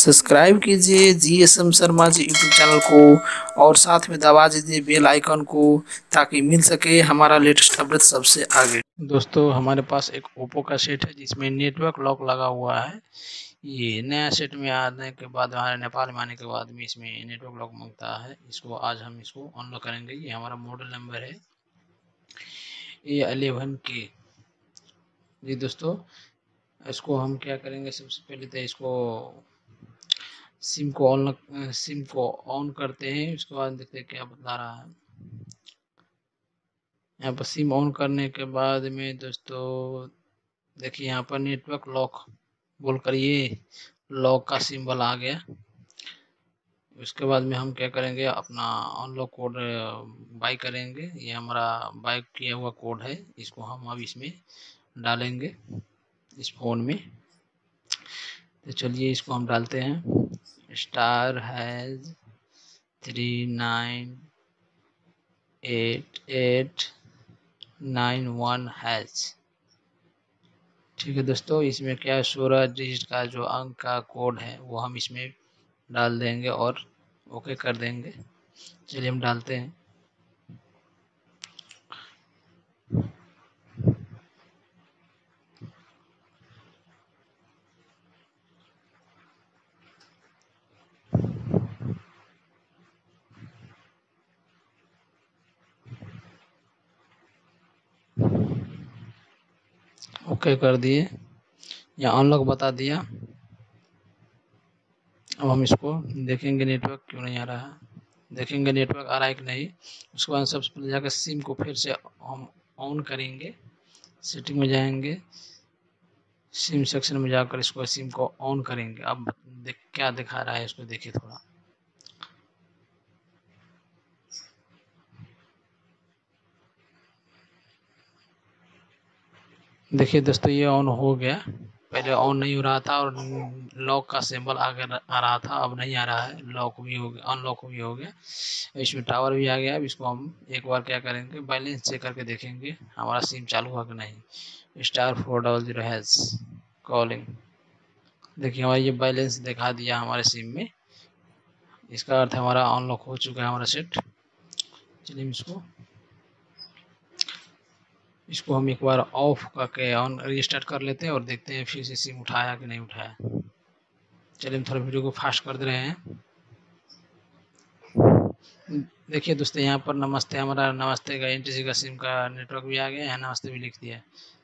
Subscribe कीजिए GSM Sharma ji YouTube channel को और साथ में दबा दीजिए बेल आइकन को ताकि मिल सके हमारा लेटेस्ट अपडेट सबसे आगे। दोस्तों हमारे पास एक ओप्पो का सेट है जिसमें नेटवर्क लॉक लगा हुआ है। ये नया सेट में आने के बाद, हमारे नेपाल में आने के बाद में इसमें नेटवर्क लॉक मांगता है। इसको आज हम इसको अनलॉक करेंगे। ये हमारा मॉडल नंबर है A11K। जी दोस्तों, इसको हम क्या करेंगे, सबसे पहले तो इसको सिम को ऑन करते हैं। उसके बाद देखते हैं क्या बता रहा है। यहाँ पर सिम ऑन करने के बाद में दोस्तों देखिए, यहाँ पर नेटवर्क लॉक बोल कर ये लॉक का सिंबल आ गया। उसके बाद में हम क्या करेंगे, अपना अनलॉक कोड बाई करेंगे। ये हमारा बाई किया हुआ कोड है, इसको हम अब इसमें डालेंगे इस फोन में। तो चलिए इसको हम डालते हैं। *#398891#। ठीक है दोस्तों, इसमें क्या 16 डिजिट का जो अंक का कोड है वो हम इसमें डाल देंगे और ओके कर देंगे। चलिए हम डालते हैं। ओके कर दिए, या अनलॉक बता दिया। अब हम इसको देखेंगे नेटवर्क क्यों नहीं आ रहा है, देखेंगे नेटवर्क आ रहा है कि नहीं। उसके बाद सबसे पहले जाकर सिम को फिर से हम ऑन करेंगे। सेटिंग में जाएंगे, सिम सेक्शन में जाकर इसको सिम को ऑन करेंगे। अब क्या दिखा रहा है इसको देखिए थोड़ा। देखिए दोस्तों, ये ऑन हो गया। पहले ऑन नहीं हो रहा था और लॉक का सिंबल आगे आ रहा था, अब नहीं आ रहा है। लॉक भी हो गया, अनलॉक भी हो गया। इसमें टावर भी आ गया। अब इसको हम एक बार क्या करेंगे, बैलेंस चेक करके देखेंगे हमारा सिम चालू हुआ कि नहीं। *400# कॉलिंग। देखिए हमारा ये बैलेंस दिखा दिया हमारे सिम में। इसका अर्थ हमारा अनलॉक हो चुका है हमारा सेट। चलिए इसको हम एक बार ऑफ करके ऑन रीस्टार्ट कर लेते हैं और देखते हैं फिर से सिम उठाया कि नहीं उठाया। चलिए हम थोड़ा वीडियो को फास्ट कर दे रहे हैं। देखिए दोस्तों, यहाँ पर नमस्ते, हमारा नमस्ते का NTC का सिम का नेटवर्क भी आ गया है, नमस्ते भी लिख दिया है।